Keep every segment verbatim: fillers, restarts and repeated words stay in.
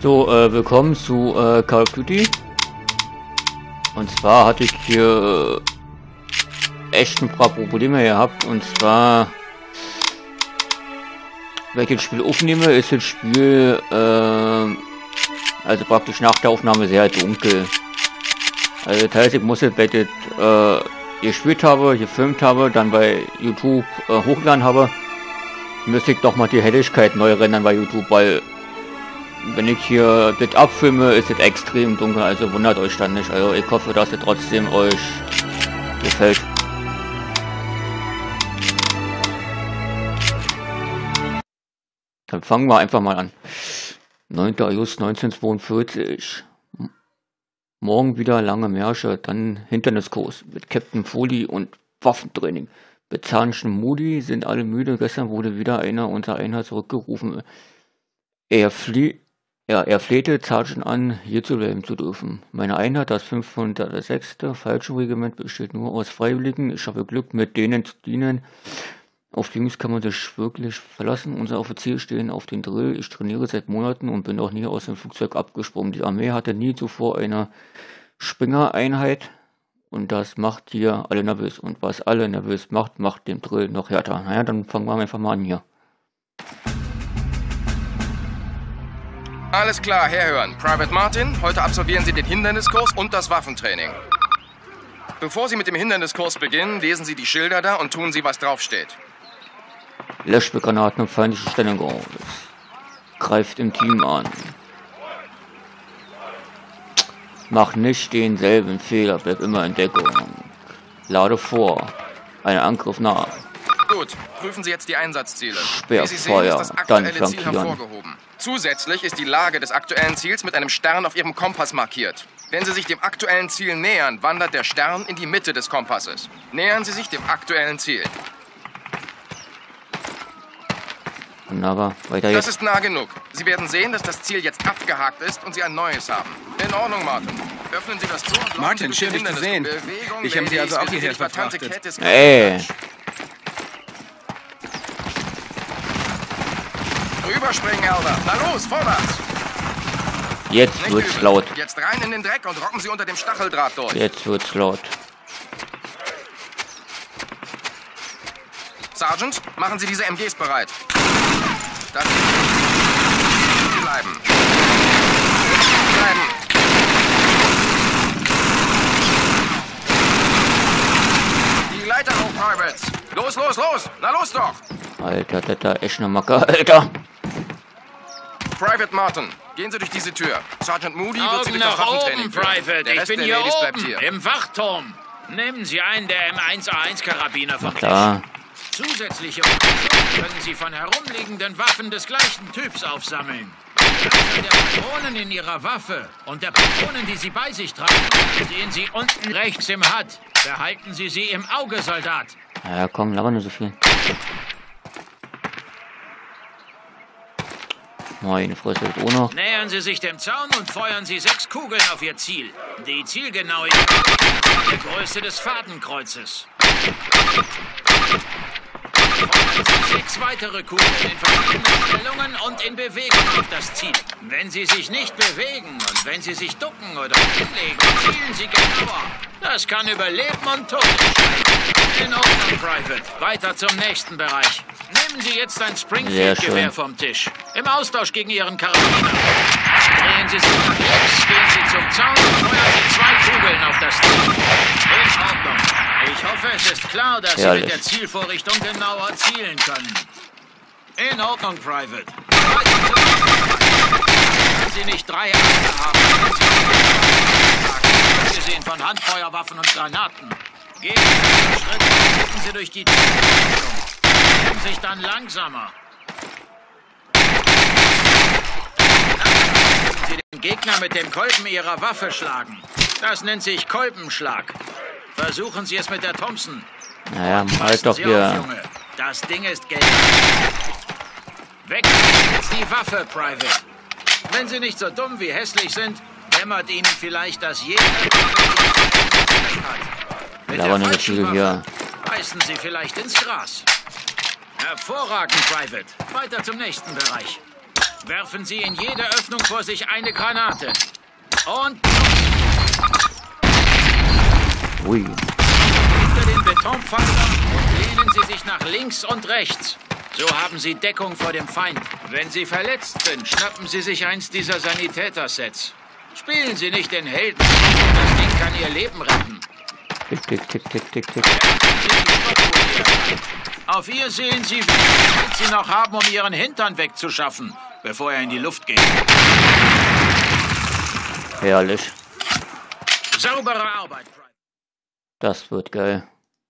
So, äh, willkommen zu äh, Call of Duty. Und zwar hatte ich hier äh, echt ein paar Probleme gehabt. Und zwar, wenn ich das Spiel aufnehme, ist das Spiel äh, also praktisch nach der Aufnahme sehr dunkel. Also das heißt, ich muss es, wenn ich das äh, gespielt habe, gefilmt habe, dann bei YouTube äh, hochgeladen habe, müsste ich doch mal die Helligkeit neu rendern bei YouTube, weil wenn ich hier das abfilme, ist es extrem dunkel, also wundert euch dann nicht. Also ich hoffe, dass es trotzdem euch gefällt. Dann fangen wir einfach mal an. neunter August neunzehnhundertzweiundvierzig. Morgen wieder lange Märsche, dann Hinderniskurs mit Captain Foley und Waffentraining. Bezahnischen Moody sind alle müde. Gestern wurde wieder einer unserer Einheit zurückgerufen. Er flieht. Ja, er flehte Sergeant an, hier zu bleiben zu dürfen. Meine Einheit, das fünfhundertsechste Fallschirmregiment, besteht nur aus Freiwilligen. Ich habe Glück, mit denen zu dienen. Auf die Jungs kann man sich wirklich verlassen. Unser Offizier stehen auf den Drill. Ich trainiere seit Monaten und bin auch nie aus dem Flugzeug abgesprungen. Die Armee hatte nie zuvor eine Springer-Einheit. Und das macht hier alle nervös. Und was alle nervös macht, macht den Drill noch härter. Naja, dann fangen wir einfach mal an hier. Alles klar, herhören. Private Martin, heute absolvieren Sie den Hinderniskurs und das Waffentraining. Bevor Sie mit dem Hinderniskurs beginnen, lesen Sie die Schilder da und tun Sie, was draufsteht. Löschgranaten und feindliche Stellung aus. Greift im Team an. Mach nicht denselben Fehler, bleib immer in Deckung. Lade vor. Ein Angriff nach. Gut, prüfen Sie jetzt die Einsatzziele. Sperrfeuer, dann flankieren. Hervorgehoben. Zusätzlich ist die Lage des aktuellen Ziels mit einem Stern auf Ihrem Kompass markiert. Wenn Sie sich dem aktuellen Ziel nähern, wandert der Stern in die Mitte des Kompasses. Nähern Sie sich dem aktuellen Ziel. Wunderbar, weiter jetzt. Das jetzt. ist nah genug. Sie werden sehen, dass das Ziel jetzt abgehakt ist und Sie ein neues haben. In Ordnung, Martin. Öffnen Sie das Tor. Martin, schön, dich zu sehen. Ich habe Sie also auch hierher verfrachtet. Ey. Rüberspringen, Elder. Na los, vorwärts. Jetzt Nicht wird's üben. laut. Jetzt rein in den Dreck und rocken Sie unter dem Stacheldraht durch. Jetzt wird's laut. Sergeant, machen Sie diese M Gs bereit. Das bleiben. Bleiben. Die Leiter hoch, Privates. Los, los, los. Na los doch. Alter, das da echt eine Macke, Alter. Private Martin, gehen Sie durch diese Tür. Sergeant Moody wird Sie Augen durch das nach Waffentraining oben, führen. Private. Der Ich Rest bin der hier Ladies bleibt oben, hier. im Wachturm. Nehmen Sie einen der M eins A eins Karabiner vom Klar. Tisch. Zusätzliche Munition können Sie von herumliegenden Waffen des gleichen Typs aufsammeln. Die Anzahl der Patronen in Ihrer Waffe und der Patronen, die Sie bei sich tragen, sehen Sie unten rechts im H U D. Behalten Sie sie im Auge, Soldat. Ja, komm, laber nicht so viel. Meine Fresse, das auch noch. Nähern Sie sich dem Zaun und feuern Sie sechs Kugeln auf Ihr Ziel. Die Zielgenauigkeit der Größe des Fadenkreuzes. Feuern Sie sechs weitere Kugeln in verschiedenen Stellungen und in Bewegung auf das Ziel. Wenn Sie sich nicht bewegen und wenn Sie sich ducken oder hinlegen, zielen Sie genauer. Das kann über Leben und Tod entscheiden. In Ordnung, Private. Weiter zum nächsten Bereich. Nehmen Sie jetzt ein Springfield-Gewehr vom Tisch. Im Austausch gegen Ihren Karabiner. Drehen Sie sich nach links, gehen Sie zum Zaun und feuern Sie zwei Kugeln auf das Ziel. In Ordnung. Ich hoffe, es ist klar, dass Sie Herrlich. mit der Zielvorrichtung genauer zielen können. In Ordnung, Private. Wenn Sie nicht drei Arme haben, können Sie abgesehen von Handfeuerwaffen und Granaten. Gehen Sie einen Schritt und klicken Sie durch die Zielrichtung. Nehmen sich dann langsamer. Lassen Sie den Gegner mit dem Kolben Ihrer Waffe schlagen. Das nennt sich Kolbenschlag. Versuchen Sie es mit der Thompson. Naja, halt Passen doch Sie hier. auf, Junge. Das Ding ist gelb. Wechseln Sie jetzt die Waffe, Private. Wenn Sie nicht so dumm wie hässlich sind, dämmert Ihnen vielleicht, dass jeder hat. Mit Aber der nicht so viel falschen hier. Waffe beißen Sie vielleicht ins Gras. Hervorragend, Private. Weiter zum nächsten Bereich. Werfen Sie in jede Öffnung vor sich eine Granate. Und... Ui. Hinter den Betonpfeiler und lehnen Sie sich nach links und rechts. So haben Sie Deckung vor dem Feind. Wenn Sie verletzt sind, schnappen Sie sich eins dieser Sanitäter-Sets. Spielen Sie nicht den Helden. Das Ding kann Ihr Leben retten. Tick, tick, tick, tick, tick, tick. Auf ihr sehen Sie, wie viel Zeit Sie noch haben, um Ihren Hintern wegzuschaffen, bevor er in die Luft geht. Herrlich. Saubere Arbeit. Das wird geil.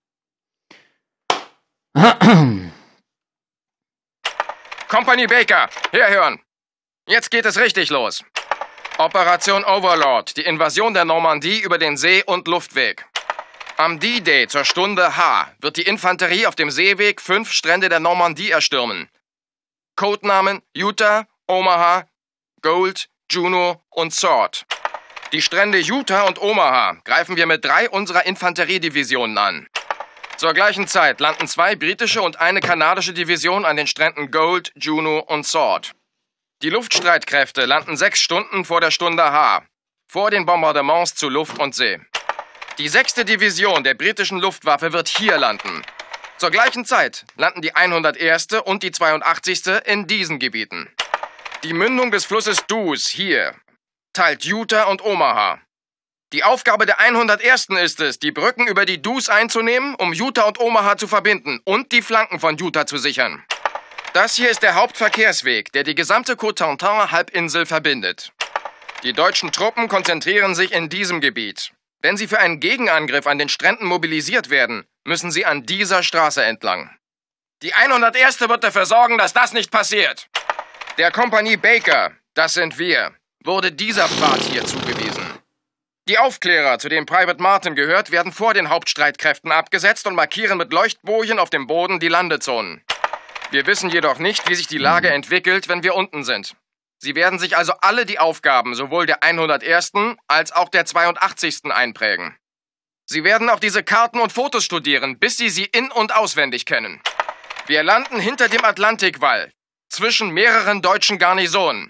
Company Baker, herhören. Jetzt geht es richtig los. Operation Overlord, die Invasion der Normandie über den See- und Luftweg. Am D-Day zur Stunde H wird die Infanterie auf dem Seeweg fünf Strände der Normandie erstürmen. Codenamen Utah, Omaha, Gold, Juno und Sword. Die Strände Utah und Omaha greifen wir mit drei unserer Infanteriedivisionen an. Zur gleichen Zeit landen zwei britische und eine kanadische Division an den Stränden Gold, Juno und Sword. Die Luftstreitkräfte landen sechs Stunden vor der Stunde H, vor den Bombardements zu Luft und See. Die sechste Division der britischen Luftwaffe wird hier landen. Zur gleichen Zeit landen die hunderterste und die zweiundachtzigste in diesen Gebieten. Die Mündung des Flusses Deuce hier teilt Utah und Omaha. Die Aufgabe der hundertersten ist es, die Brücken über die Deuce einzunehmen, um Utah und Omaha zu verbinden und die Flanken von Utah zu sichern. Das hier ist der Hauptverkehrsweg, der die gesamte Cotentin-Halbinsel verbindet. Die deutschen Truppen konzentrieren sich in diesem Gebiet. Wenn sie für einen Gegenangriff an den Stränden mobilisiert werden, müssen sie an dieser Straße entlang. Die hunderterste wird dafür sorgen, dass das nicht passiert. Der Kompanie Baker, das sind wir, wurde dieser Pfad hier zugewiesen. Die Aufklärer, zu denen Private Martin gehört, werden vor den Hauptstreitkräften abgesetzt und markieren mit Leuchtbojen auf dem Boden die Landezonen. Wir wissen jedoch nicht, wie sich die Lage entwickelt, wenn wir unten sind. Sie werden sich also alle die Aufgaben sowohl der hundertersten als auch der zweiundachtzigsten einprägen. Sie werden auch diese Karten und Fotos studieren, bis sie sie in- und auswendig kennen. Wir landen hinter dem Atlantikwall, zwischen mehreren deutschen Garnisonen.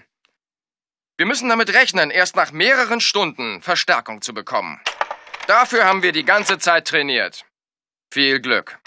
Wir müssen damit rechnen, erst nach mehreren Stunden Verstärkung zu bekommen. Dafür haben wir die ganze Zeit trainiert. Viel Glück.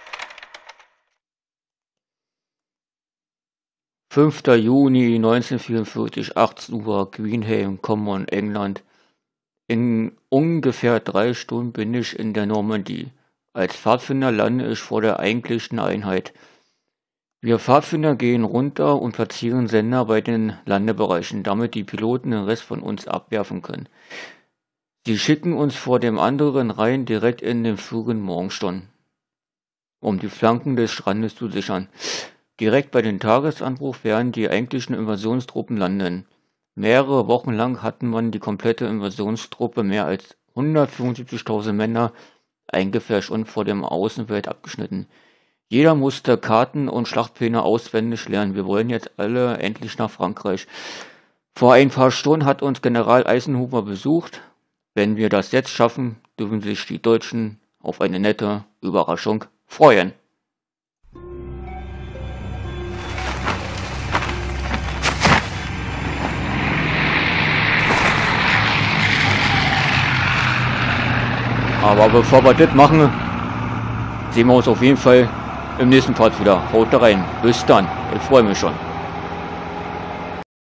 fünfter Juni neunzehnhundertvierundvierzig, achtzehn Uhr, Greenham, Common, England. In ungefähr drei Stunden bin ich in der Normandie. Als Pfadfinder lande ich vor der eigentlichen Einheit. Wir Pfadfinder gehen runter und platzieren Sender bei den Landebereichen, damit die Piloten den Rest von uns abwerfen können. Sie schicken uns vor dem anderen Rhein direkt in den frühen Morgenstunden, um die Flanken des Strandes zu sichern. Direkt bei dem Tagesanbruch werden die eigentlichen Invasionstruppen landen. Mehrere Wochen lang hatten man die komplette Invasionstruppe, mehr als hundertfünfundsiebzigtausend Männer, eingefärscht und vor dem Außenwelt abgeschnitten. Jeder musste Karten und Schlachtpläne auswendig lernen. Wir wollen jetzt alle endlich nach Frankreich. Vor ein paar Stunden hat uns General Eisenhower besucht. Wenn wir das jetzt schaffen, dürfen sich die Deutschen auf eine nette Überraschung freuen. Aber bevor wir das machen, sehen wir uns auf jeden Fall im nächsten Part wieder. Haut da rein. Bis dann. Ich freue mich schon.